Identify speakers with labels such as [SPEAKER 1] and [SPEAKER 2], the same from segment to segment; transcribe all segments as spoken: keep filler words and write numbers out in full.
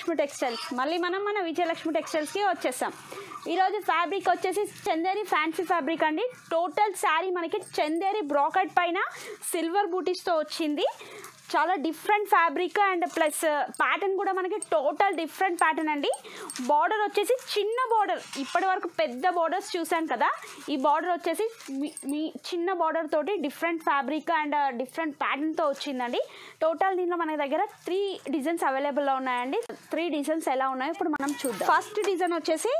[SPEAKER 1] Vijayalakshmi textiles మళ్ళీ మనం మన విజయలక్ష్మి టెక్స్టైల్స్కి వచ్చేసాం. ఈరోజు ఫ్యాబ్రిక్ వచ్చేసి చందేరి ఫ్యాన్సీ ఫ్యాబ్రిక్ అండి. టోటల్ శారీ మనకి చందేరి బ్రాకెట్ పైన సిల్వర్ బూటీస్తో వచ్చింది. చాలా different fabric and plus pattern కూడా మనకి టోటల్ డిఫరెంట్ ప్యాటర్న్ అండి. బార్డర్ వచ్చేసి చిన్న బార్డర్, ఇప్పటి వరకు పెద్ద బార్డర్స్ చూసాం కదా, ఈ బార్డర్ వచ్చేసి మీ చిన్న బార్డర్ తోటి డిఫరెంట్ ఫ్యాబ్రిక్ అండ్ డిఫరెంట్ ప్యాటర్న్తో వచ్చిందండి. టోటల్ దీంట్లో మన దగ్గర త్రీ డిజైన్స్ అవైలబుల్లో ఉన్నాయండి. త్రీ డిజైన్స్ ఎలా ఉన్నాయో ఇప్పుడు మనం చూద్దాం. ఫస్ట్ డిజైన్ వచ్చేసి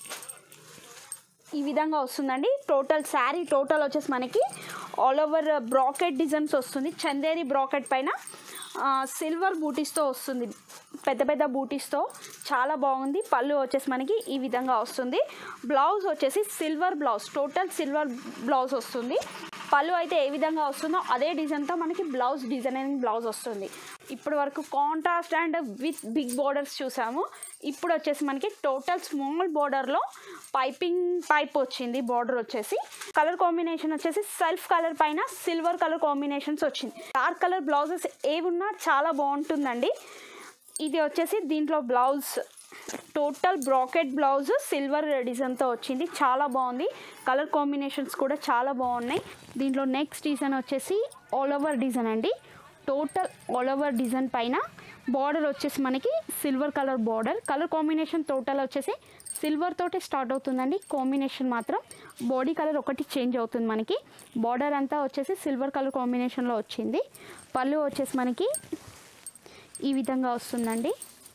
[SPEAKER 1] ఈ విధంగా వస్తుందండి. టోటల్ శారీ టోటల్ వచ్చేసి మనకి ఆల్ ఓవర్ బ్రాకెట్ డిజైన్స్ వస్తుంది. చందేరి బ్రాకెట్ పైన సిల్వర్ బూటీస్తో వస్తుంది, పెద్ద పెద్ద బూటీస్తో చాలా బాగుంది. పళ్ళు వచ్చేసి మనకి ఈ విధంగా వస్తుంది. బ్లౌజ్ వచ్చేసి silver blouse, total silver blouse వస్తుంది. పళ్ళు అయితే ఏ విధంగా వస్తుందో అదే డిజైన్తో మనకి బ్లౌజ్ డిజైనింగ్ బ్లౌజ్ వస్తుంది. ఇప్పటి వరకు contrast and with big borders చూసాము. ఇప్పుడు వచ్చేసి మనకి టోటల్ స్మాల్ బోర్డర్లో పైపింగ్ పైప్ వచ్చింది. బార్డర్ వచ్చేసి కలర్ కాంబినేషన్ వచ్చేసి సెల్ఫ్ కలర్ పైన సిల్వర్ కలర్ కాంబినేషన్స్ వచ్చింది. డార్క్ కలర్ బ్లౌజెస్ ఏవున్నా చాలా బాగుంటుందండి. ఇది వచ్చేసి దీంట్లో blouse total bracket blouse silver డిజైన్తో వచ్చింది, చాలా బాగుంది. కలర్ కాంబినేషన్స్ కూడా చాలా బాగున్నాయి. దీంట్లో నెక్స్ట్ డిజైన్ వచ్చేసి ఆల్ ఓవర్ డిజైన్ అండి. టోటల్ ఆల్ ఓవర్ డిజైన్ పైన బార్డర్ వచ్చేసి మనకి silver colour border. Colour combination total వచ్చేసి సిల్వర్ తోటి స్టార్ట్ అవుతుందండి. కాంబినేషన్ మాత్రం బాడీ కలర్ ఒకటి చేంజ్ అవుతుంది మనకి. బార్డర్ అంతా వచ్చేసి సిల్వర్ కలర్ కాంబినేషన్లో వచ్చింది. పళ్ళు వచ్చేసి మనకి ఈ విధంగా వస్తుందండి.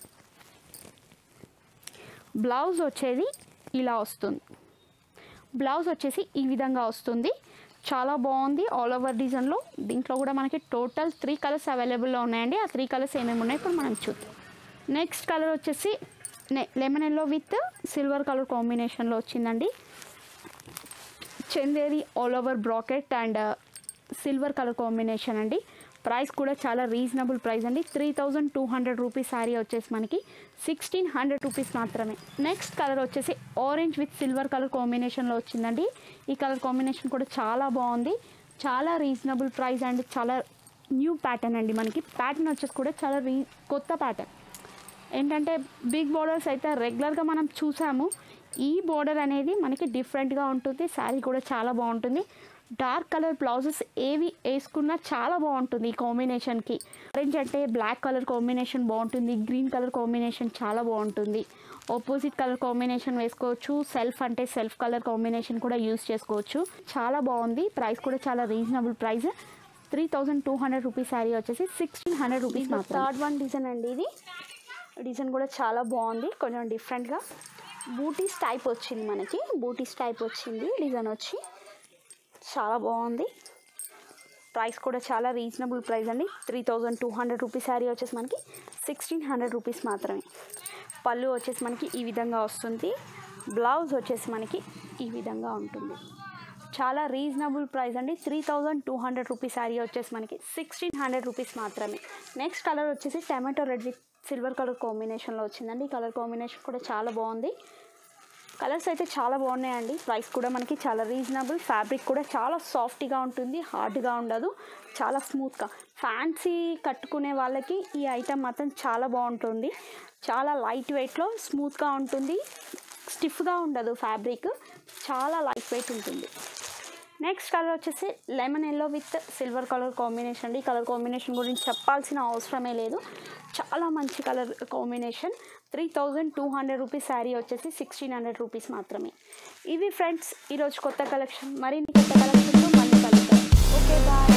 [SPEAKER 1] బ్లౌజ్ వచ్చేది ఇలా వస్తుంది. బ్లౌజ్ వచ్చేసి ఈ విధంగా వస్తుంది, చాలా బాగుంది. ఆల్ ఓవర్ డిజైన్లో దీంట్లో కూడా మనకి టోటల్ త్రీ కలర్స్ అవైలబుల్లో ఉన్నాయండి. ఆ త్రీ కలర్స్ ఏమేమి ఉన్నాయి ఇప్పుడు మనం చూద్దాం. నెక్స్ట్ కలర్ వచ్చేసి lemon yellow with silver colour కాంబినేషన్లో వచ్చిందండి. Chanderi all over bracket and silver colour combination అండి. ప్రైస్ కూడా చాలా రీజనబుల్ ప్రైస్ అండి. Three thousand two hundred rupees sari వచ్చేసి మనకి సిక్స్టీన్ హండ్రెడ్ రూపీస్ మాత్రమే. నెక్స్ట్ కలర్ వచ్చేసి ఆరెంజ్ విత్ సిల్వర్ కలర్ కాంబినేషన్లో వచ్చిందండి. ఈ కలర్ కాంబినేషన్ కూడా చాలా బాగుంది. చాలా రీజనబుల్ ప్రైస్ అండ్ చాలా న్యూ ప్యాటర్న్ అండి. మనకి ప్యాటర్న్ వచ్చేసి కూడా చాలా రీ కొత్త ప్యాటర్న్. ఏంటంటే బిగ్ బోర్డర్స్ అయితే రెగ్యులర్గా మనం చూసాము. ఈ బోర్డర్ అనేది మనకి డిఫరెంట్గా ఉంటుంది. శారీ కూడా చాలా బాగుంటుంది. డార్క్ కలర్ బ్లౌజెస్ ఏవి వేసుకున్నా చాలా బాగుంటుంది ఈ కాంబినేషన్కి. ఆరెంజ్ అంటే బ్లాక్ కలర్ కాంబినేషన్ బాగుంటుంది. గ్రీన్ కలర్ కాంబినేషన్ చాలా బాగుంటుంది. ఆపోజిట్ కలర్ కాంబినేషన్ వేసుకోవచ్చు. సెల్ఫ్ అంటే సెల్ఫ్ కలర్ కాంబినేషన్ కూడా యూస్ చేసుకోవచ్చు. చాలా బాగుంది. ప్రైస్ కూడా చాలా reasonable price. Three thousand two hundred rupees sari వచ్చేసి సిక్స్టీన్ హండ్రెడ్ రూపీస్ మాత్రం. థర్డ్ వన్ డిజైన్ అండి. ఇది డిజైన్ కూడా చాలా బాగుంది. కొంచెం డిఫరెంట్గా బూటీస్ టైప్ వచ్చింది మనకి. బూటీస్ టైప్ వచ్చింది డిజైన్ వచ్చి చాలా బాగుంది. ప్రైస్ కూడా చాలా రీజనబుల్ ప్రైస్ అండి. Three thousand two hundred rupees sari వచ్చేసి మనకి సిక్స్టీన్ హండ్రెడ్ రూపీస్ మాత్రమే. పళ్ళు వచ్చేసి మనకి ఈ విధంగా వస్తుంది. బ్లౌజ్ వచ్చేసి మనకి ఈ విధంగా ఉంటుంది. చాలా రీజనబుల్ ప్రైస్ అండి. Three thousand two hundred rupees sari వచ్చేసి మనకి సిక్స్టీన్ హండ్రెడ్ రూపీస్ మాత్రమే. నెక్స్ట్ కలర్ వచ్చేసి tomato red with silver colour కాంబినేషన్లో వచ్చిందండి. ఈ కలర్ కాంబినేషన్ కూడా చాలా బాగుంది. కలర్స్ అయితే చాలా బాగున్నాయండి. ప్రైస్ కూడా మనకి చాలా రీజనబుల్. ఫ్యాబ్రిక్ కూడా చాలా సాఫ్ట్గా ఉంటుంది, హార్డ్గా ఉండదు, చాలా స్మూత్గా. ఫ్యాన్సీ కట్టుకునే వాళ్ళకి ఈ ఐటమ్ మాత్రం చాలా బాగుంటుంది. చాలా లైట్ వెయిట్లో స్మూత్గా ఉంటుంది, స్టిఫ్గా ఉండదు. ఫ్యాబ్రిక్ చాలా లైట్ వెయిట్ ఉంటుంది. నెక్స్ట్ కలర్ వచ్చేసి lemon yellow with silver colour combination అండి. ఈ కలర్ కాంబినేషన్ గురించి చెప్పాల్సిన అవసరమే లేదు, చాలా మంచి colour combination. Three thousand two hundred rupees sari వచ్చేసి సిక్స్టీన్ హండ్రెడ్ రూపీస్ మాత్రమే. ఇవి ఫ్రెండ్స్ ఈరోజు కొత్త కలెక్షన్. మరిన్ని కొత్త కలెక్షన్తో మళ్ళీ కలుద్దాం. Okay bye.